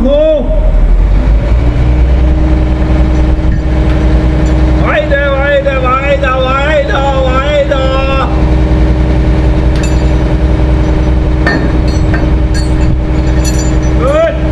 hoch! Weiter, weiter, weiter, weiter, weiter! Gut!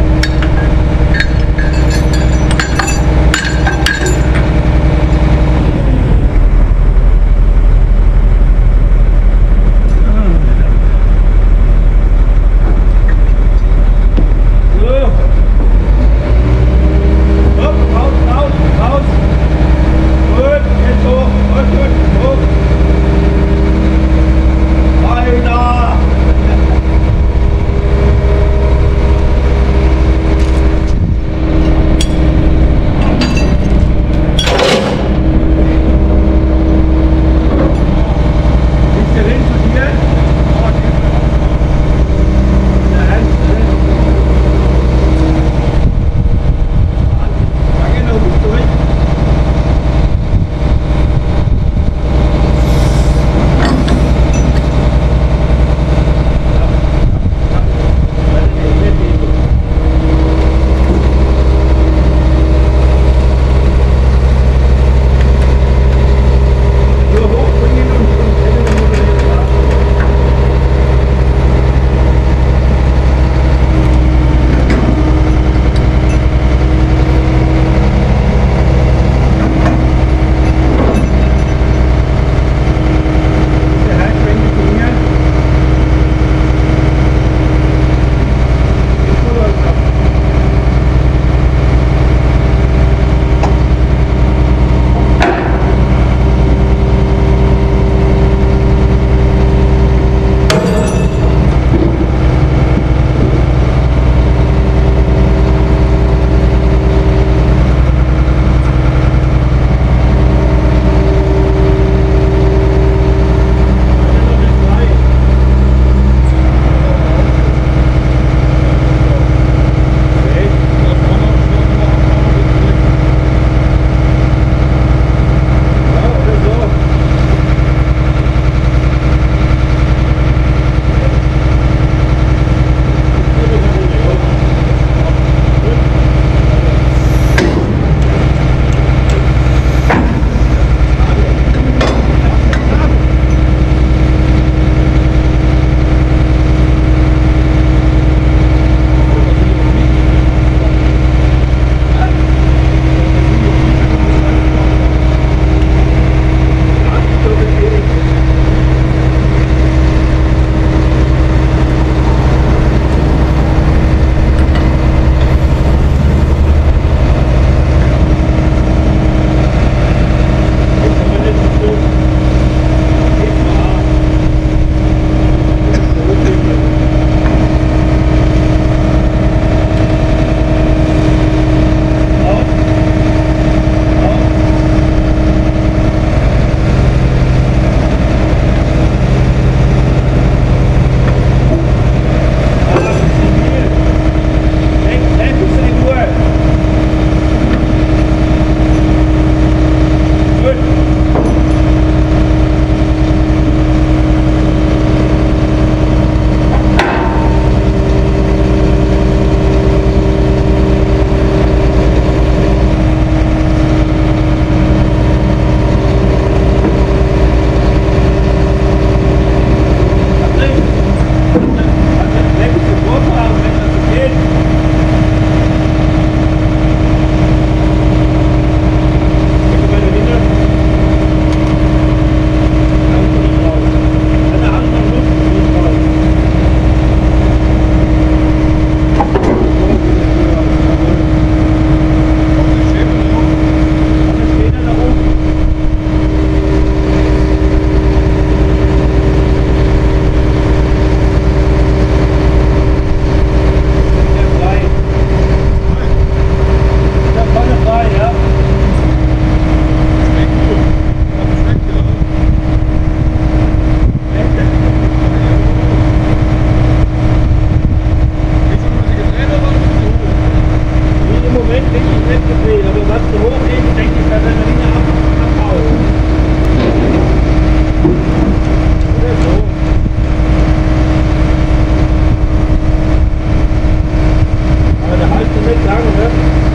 nicht lang, ne?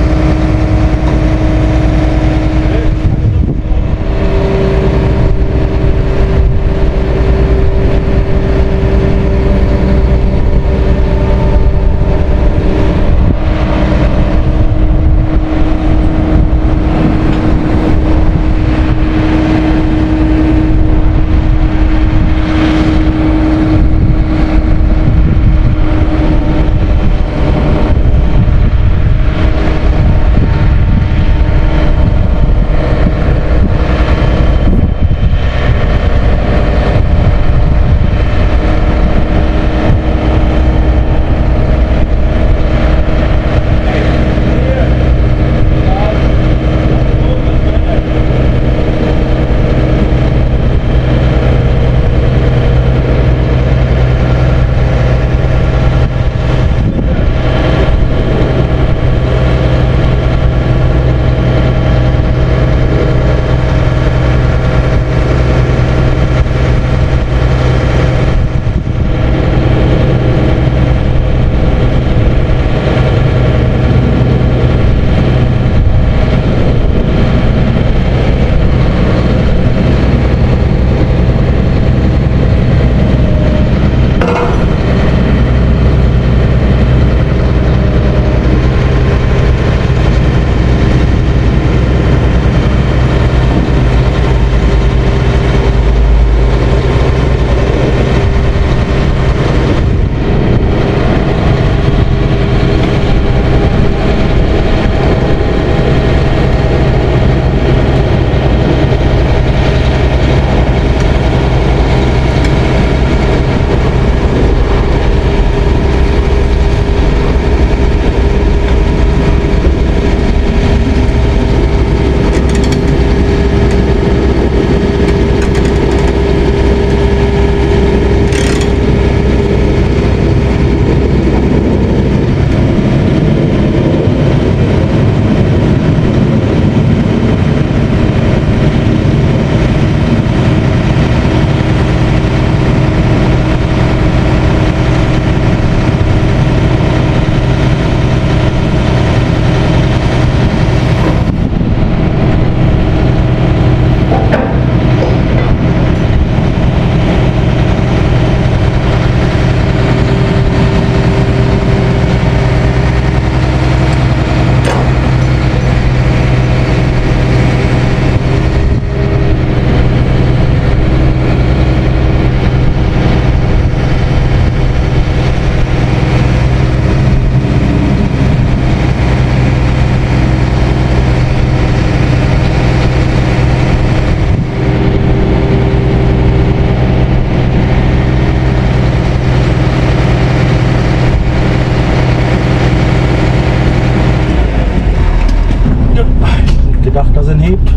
hebt.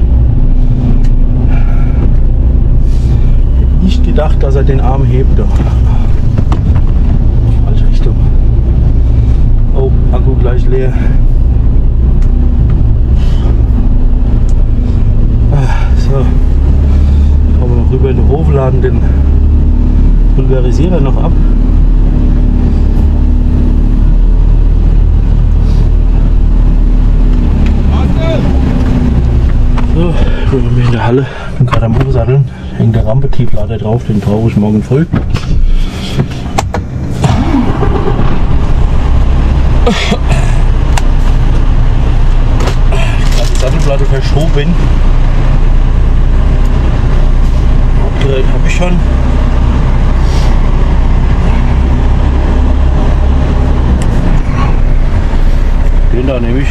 Nicht gedacht, dass er den Arm hebt. Falsche Richtung. Oh, Akku gleich leer. So, fahren wir noch rüber in den Hof, laden den Pulverisierer noch ab. So, sind wir in der Halle, bin gerade am Umsatteln, hängt der Rampetieflader drauf, den brauche ich morgen voll. Die Sattelplatte verschoben. Gerät habe ich schon. Den da nehme ich.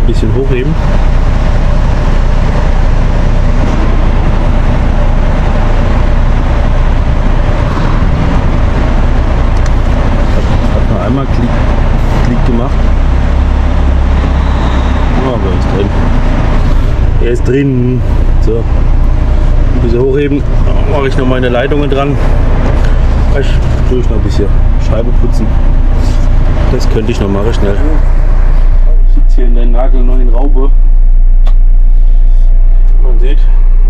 bisschen hochheben. Hat noch einmal Klick gemacht. Aber er ist drin. Er ist drin. So. Ein bisschen hochheben. Dann mache ich noch meine Leitungen dran. Ich tue ich noch ein bisschen Scheibe putzen. Das könnte ich noch machen schnell. Ich sitze hier in der nagelneuen Raube. Man sieht,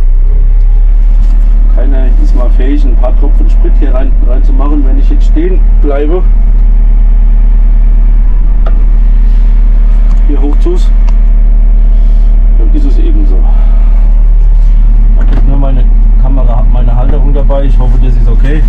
keiner ist mal fähig, ein paar Tropfen Sprit hier rein zu machen, wenn ich jetzt stehen bleibe. Hier hoch tust, dann ist es eben so. Ich habe nur meine Kamera, meine Halterung dabei. Ich hoffe, das ist okay.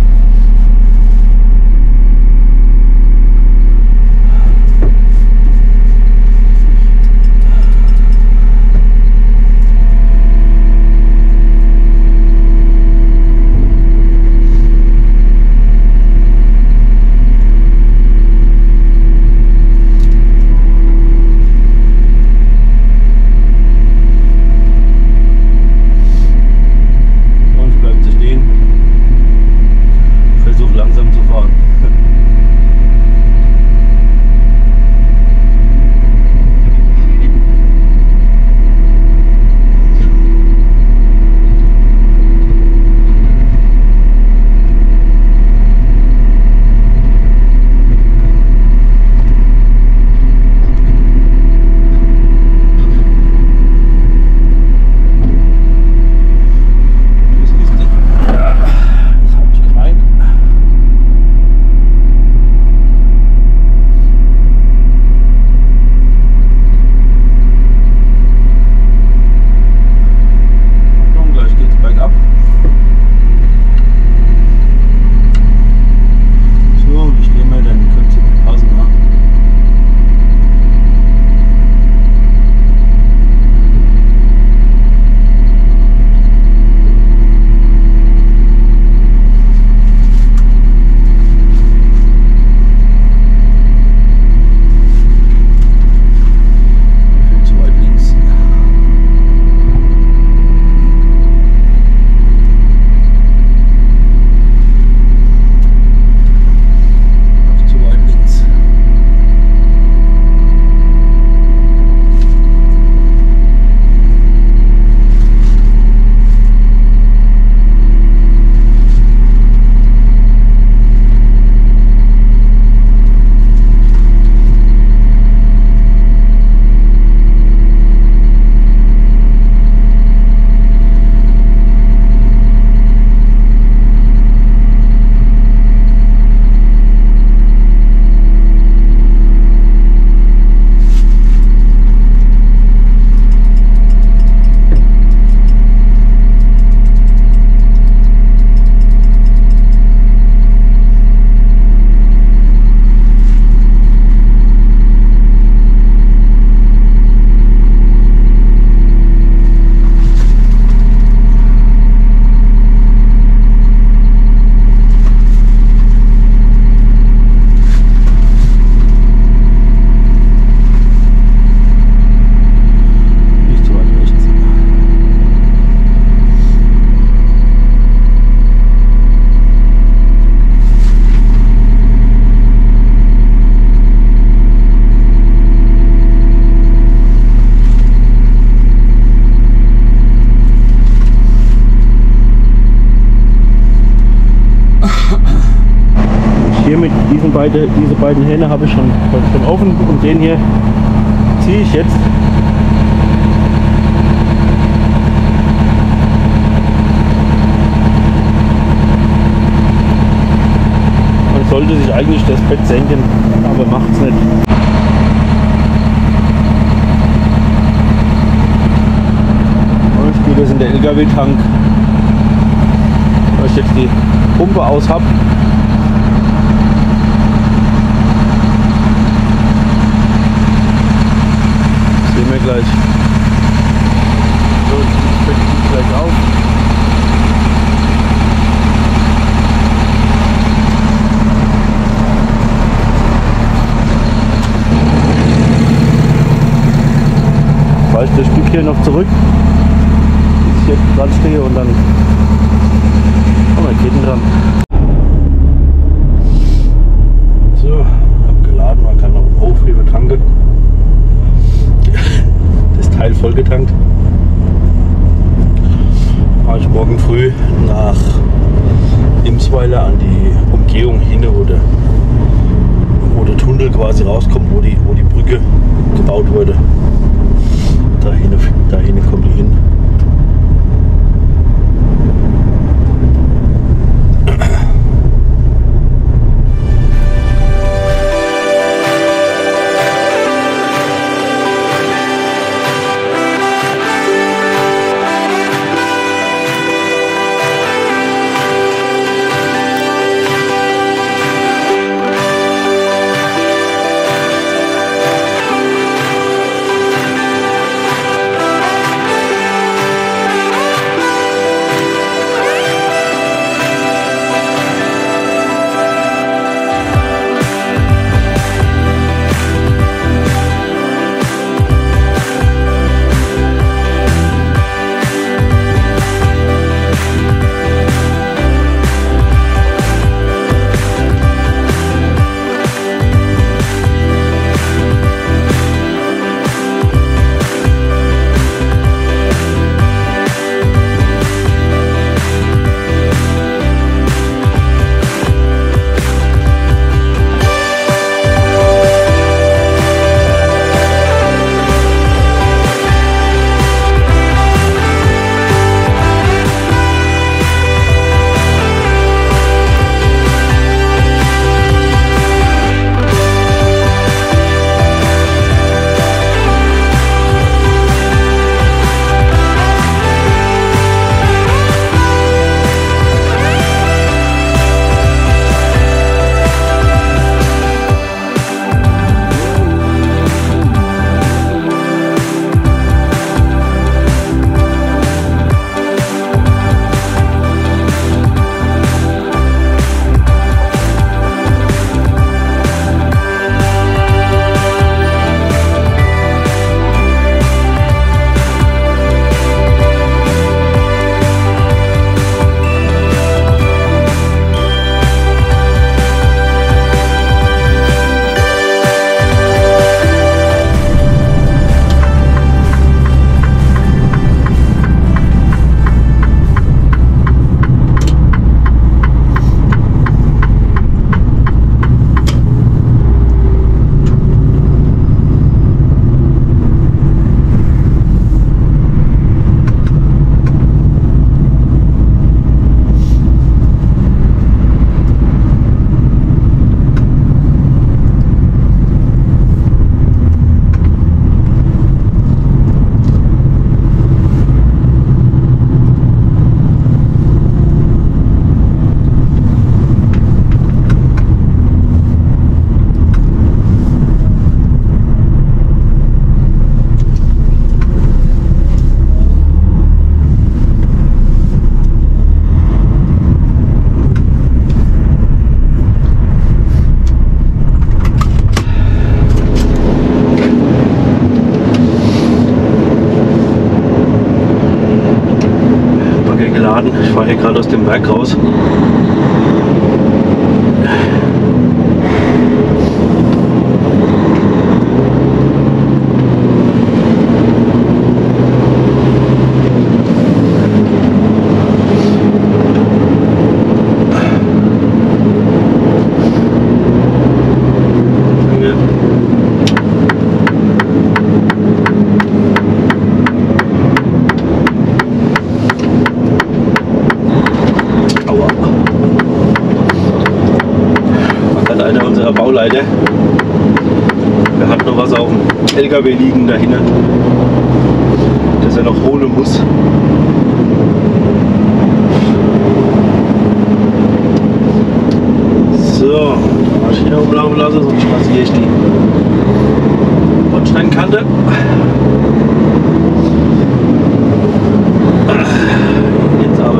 Diese beiden Hähne habe ich schon offen und den hier ziehe ich jetzt. Man sollte sich eigentlich das Bett senken, aber macht es nicht. Und ich tue das in der LKW-Tank, weil ich jetzt die Pumpe aus habe. Sehen wir gleich. So, das Bett geht gleich auf. hier noch zurück, bis ich jetzt dran stehe und dann haben wir Ketten dran. So, abgeladen, man kann noch einen Aufheber tanken. Das Teil voll getankt. Fahre ich morgen früh nach Imsweiler an die Umgehung hin, wo der Tunnel quasi rauskommt, wo die Brücke gebaut wurde. Dahin kommt die hin. Ich fahre hier gerade aus dem Werk raus. Bauleiter. Er hat noch was auf dem LKW liegen dahinter, das er noch holen muss. So, Maschine umlaufen lassen, sonst rasiere ich die Bordsteinkante. Jetzt aber.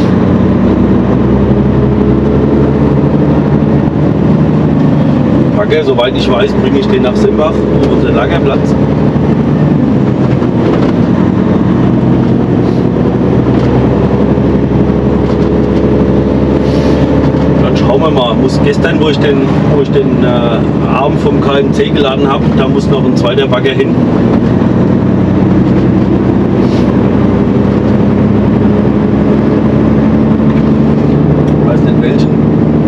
Backe. Bagger, soweit ich weiß, bringe ich den nach Simbach, unser Lagerplatz. Dann schauen wir mal. Muss gestern, wo ich den Arm vom KMC geladen habe, da muss noch ein zweiter Bagger hin. Ich weiß nicht welchen.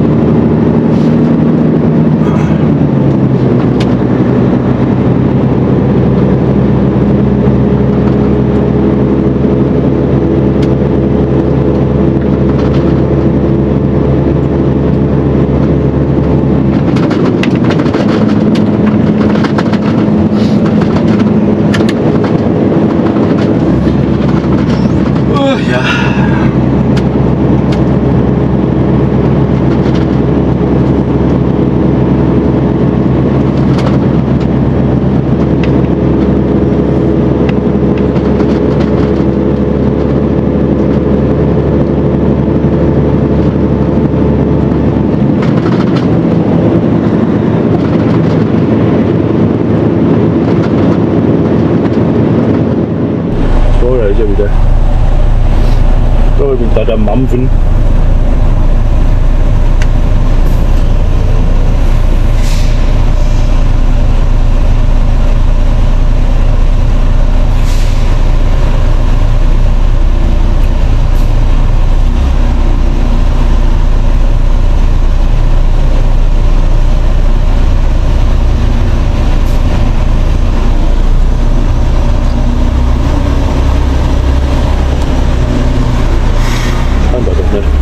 Ja. So, da ist er wieder. So, ich bin gerade am Mampfen. Scheinbar doch nicht.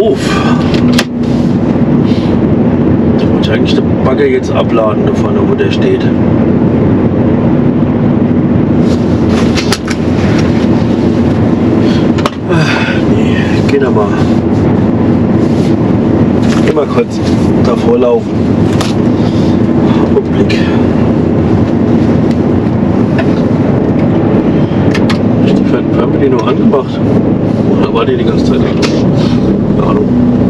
doof. Ich wollte eigentlich den Bagger jetzt abladen, da vorne, wo der steht. Nee, geht aber. Immer kurz davor laufen. Rückblick. Ist die Fernbedienung angemacht? Oder war die ganze Zeit an? Keine Ahnung.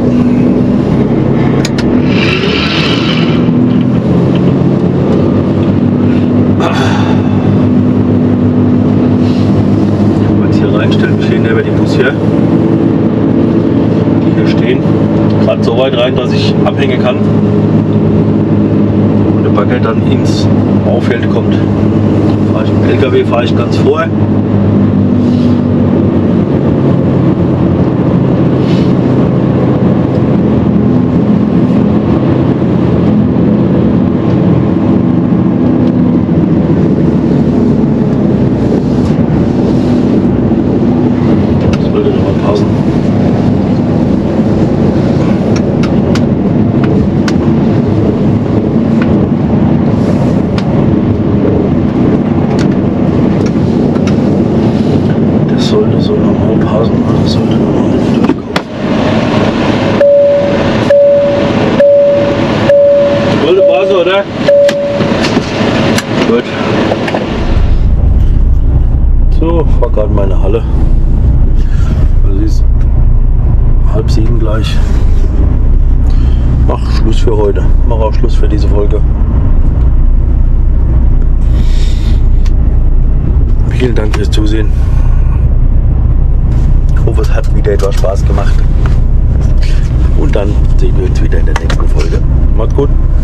Jetzt hier reinstellen, stehen ja über die Bus hier. Die hier stehen. Gerade so weit rein, dass ich abhängen kann. Und der Bagger dann ins Baufeld kommt. Im LKW fahre ich ganz vor. Sollte so normal passen, das sollte normal durchkommen. Sollte passen, oder? Gut. So, fahr gerade meine Halle. Das ist 6:30 gleich. Mach Schluss für heute. Mach auch Schluss für diese Folge. Vielen Dank fürs Zusehen. Ich hoffe, es hat wieder etwas Spaß gemacht. Und dann sehen wir uns wieder in der nächsten Folge. Macht's gut.